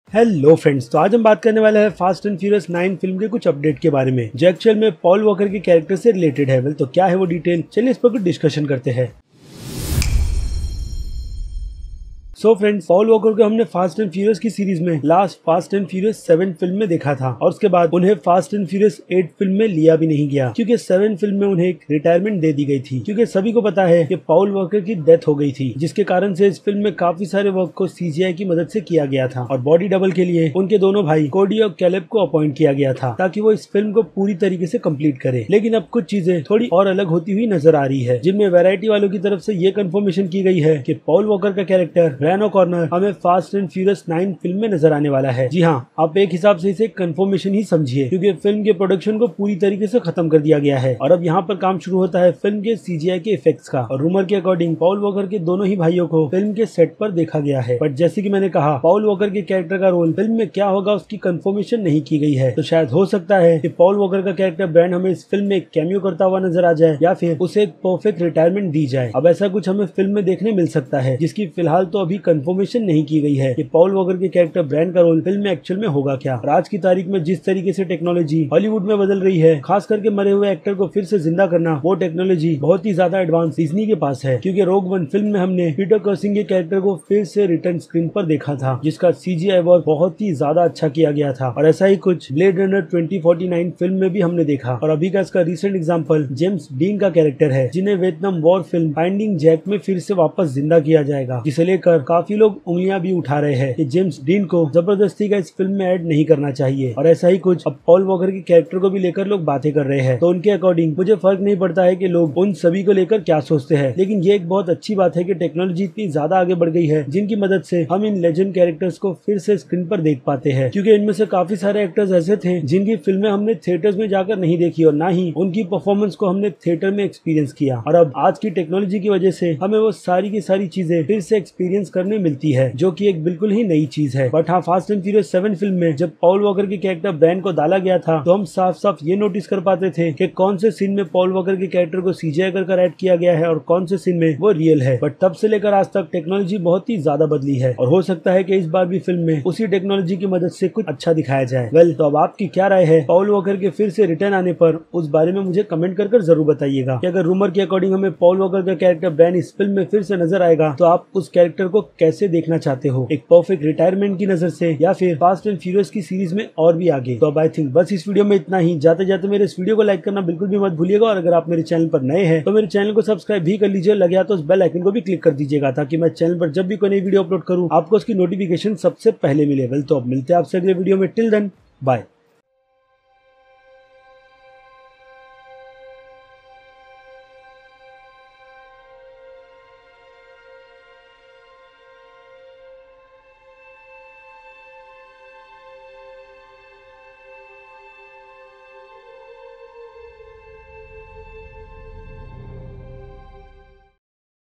Hello friends, तो आज हम बात करने वाले हैं फास्ट एंड फ्यूरियस 9 फिल्म के कुछ अपडेट के बारे में जो एक्चुअल में पॉल वॉकर के कैरेक्टर से रिलेटेड है। तो क्या है वो डिटेल, चलिए इस पर कुछ डिस्कशन करते हैं। सो फ्रेंड्स, पॉल वॉकर को हमने फास्ट एंड फ्यूरियस की सीरीज में last Fast and Furious 7 film में देखा था और उसके बाद उन्हें फास्ट एंड फ्यूरियस 8 फिल्म में लिया भी नहीं गया क्योंकि 7 फिल्म में उन्हें एक रिटायरमेंट दे दी गई थी क्योंकि सभी को पता है कि पॉल वॉकर की डेथ हो गई थी, जिसके कारण से इस फिल्म में काफी सारे वर्क को सीजीआई की मदद से किया गया था और बॉडी डबल के लिए उनके दोनों भाई कोडी और कैलेब को अपॉइंट किया गया था ताकि वो इस फिल्म को पूरी तरीके से कंप्लीट करे। लेकिन अब कुछ चीजें थोड़ी और अलग होती हुई नजर आ रही है, जिनमें वैरायटी वालों की तरफ से ये कंफर्मेशन की गई है कि पॉल वॉकर का कैरेक्टर ब्रायन ओ'कॉर्नर हमें फास्ट एंड फ्यूरियस 9 फिल्म में नजर आने वाला है। जी हाँ, आप एक हिसाब से इसे कंफर्मेशन ही समझिए क्योंकि फिल्म के प्रोडक्शन को पूरी तरीके से खत्म कर दिया गया है और अब यहाँ पर काम शुरू होता है फिल्म के सीजीआई के इफेक्ट्स का। और रूमर के अकॉर्डिंग पॉल वॉकर के दोनों ही भाइयों को फिल्म के सेट पर देखा गया है, बट जैसे कि मैंने कहा, पॉल वॉकर के कैरेक्टर का रोल फिल्म में क्या होगा उसकी कंफर्मेशन नहीं की गई है। तो शायद हो सकता है कि पॉल वॉकर का कैरेक्टर ब्रायन हमें इस फिल्म में कैमियो करता हुआ नजर आ जाए या फिर उसे एक परफेक्ट रिटायरमेंट दी जाए। अब ऐसा कुछ हमें फिल्म में देखने मिल सकता है जिसकी फिलहाल तो अभी कंफर्मेशन नहीं की गई है कि पॉल वॉकर के कैरेक्टर ब्रायन का रोल फिल्म में एक्चुअल में होगा क्या। और आज की तारीख में जिस तरीके से टेक्नोलॉजी हॉलीवुड में बदल रही है, खास करके मरे हुए एक्टर को फिर से जिंदा करना, वो टेक्नोलॉजी बहुत ही ज्यादा एडवांस डिज्नी के पास है क्योंकि रोग वन फिल्म में हमने पीटर कर्सिंग के कैरेक्टर को फिर से रिटर्न स्क्रीन पर देखा था जिसका सीजीआई वर्क बहुत ही ज्यादा अच्छा किया गया था। और ऐसा ही कुछ ब्लेड रनर 2049 फिल्म में भी हमने देखा और अभी का इसका रिसेंट एग्जाम्पल जेम्स डीन का कैरेक्टर है, जिन्हें Vietnam war film Finding Jack में फिर से वापस जिंदा किया जाएगा, जिसे लेकर काफी लोग उंगलियां भी उठा रहे हैं कि जेम्स डीन को जबरदस्ती का इस फिल्म में ऐड नहीं करना चाहिए। और ऐसा ही कुछ अब पॉल वॉकर के कैरेक्टर को भी लेकर लोग बातें कर रहे हैं। तो उनके अकॉर्डिंग मुझे फर्क नहीं पड़ता है कि लोग उन सभी को लेकर क्या सोचते हैं, लेकिन ये एक बहुत अच्छी बात है कि टेक्नोलॉजी इतनी ज्यादा आगे बढ़ गई है जिनकी मदद से हम इन लेजेंड कैरेक्टर्स को फिर से स्क्रीन पर देख पाते हैं। क्योंकि इनमें से काफी सारे एक्टर्स ऐसे थे जिनकी फिल्में हमने थिएटर्स में जाकर नहीं देखी और ना ही उनकी परफॉर्मेंस को हमने थिएटर में एक्सपीरियंस किया। और अब आज की टेक्नोलॉजी की वजह से हमें वो सारी की सारी चीजें फिर से एक्सपीरियंस करने मिलती है, जो कि एक बिल्कुल ही नई चीज है। बट हाँ, फास्ट एंड फ्यूरियस 7 फिल्म में जब पॉल वॉकर के कैरेक्टर ब्रायन को डाला गया था तो हम साफ साफ ये नोटिस कर पाते थे कि कौन से सीन में पॉल वॉकर के कैरेक्टर को सीजीआई कर ऐड किया गया है और कौन से सीन में वो रियल है। बट तब से लेकर आज तक टेक्नोलॉजी बहुत ही ज्यादा बदली है और हो सकता है कि इस बार भी फिल्म में उसी टेक्नोलॉजी की मदद से कुछ अच्छा दिखाया जाए। वेल, तो अब आपकी क्या राय है पॉल वॉकर के फिर से रिटर्न आने पर, उस बारे में मुझे कमेंट कर जरूर बताइएगा कि अगर रूमर के अकॉर्डिंग हमें पॉल वॉकर का कैरेक्टर ब्रायन इस फिल्म में फिर से नजर आएगा तो आप उस कैरेक्टर को कैसे देखना चाहते हो, एक परफेक्ट रिटायरमेंट की नजर से या फिर फास्ट एंड फ्यूरियस की सीरीज में और भी आगे। तो अब आई थिंक बस इस वीडियो में इतना ही। जाते जाते मेरे इस वीडियो को लाइक करना बिल्कुल भी मत भूलिएगा और अगर आप मेरे चैनल पर नए हैं तो मेरे चैनल को सब्सक्राइब भी कर लीजिए, लगे तो उस बेल आइकन को भी क्लिक कर दीजिएगा ताकि मैं चैनल पर जब भी कोई नई वीडियो अपलोड करूं आपको उसकी नोटिफिकेशन सबसे पहले मिले। वेल, तो अब मिलते हैं आपसे अगले वीडियो में। Till then, bye.